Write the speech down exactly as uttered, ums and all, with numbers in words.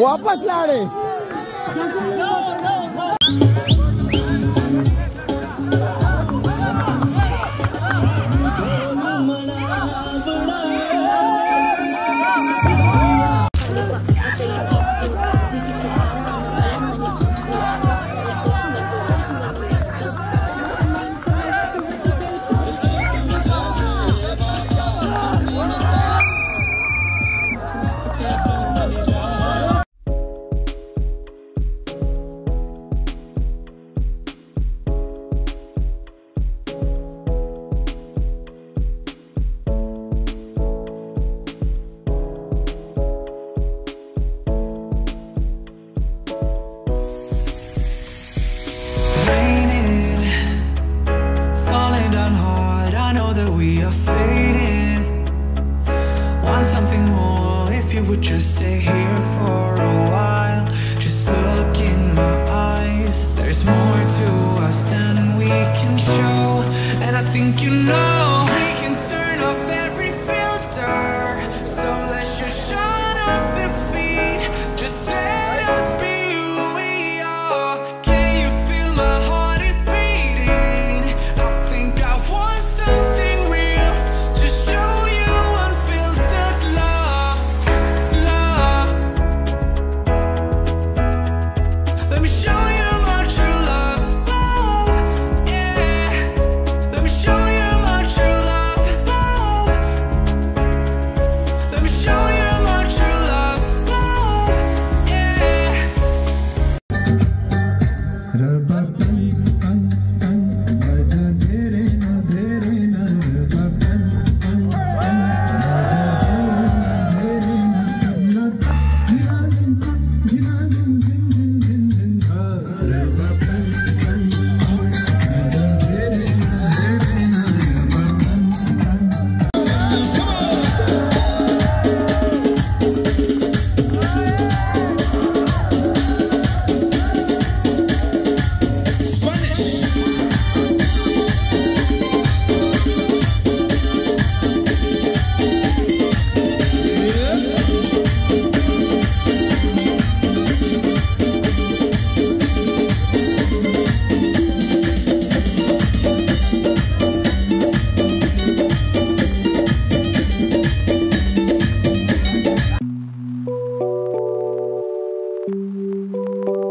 वापस लाड़े something more. If you would just stay here for a while, just look in my eyes. There's more to us than we can show, and I think you know we can turn off every filter. So let's just shut off their feet. Just let us be who we are. Can you feel my heart is beating? I think I want something real. Just show you unfiltered love, love. Let me show you my true love, love, yeah. Let me show you my true love, love. Let me show you my true love, love, yeah. Thank you.